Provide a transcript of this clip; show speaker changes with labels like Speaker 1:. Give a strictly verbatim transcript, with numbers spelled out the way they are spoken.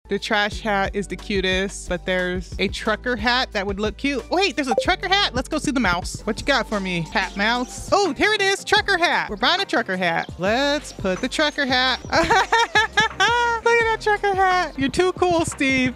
Speaker 1: The trash hat is the cutest, but there's a trucker hat that would look cute. Wait, there's a trucker hat. Let's go see the mouse. What you got for me, hat mouse? Oh, here it is, trucker hat. We're buying a trucker hat. Let's put the trucker hat. Look at that trucker hat. You're too cool, Steve.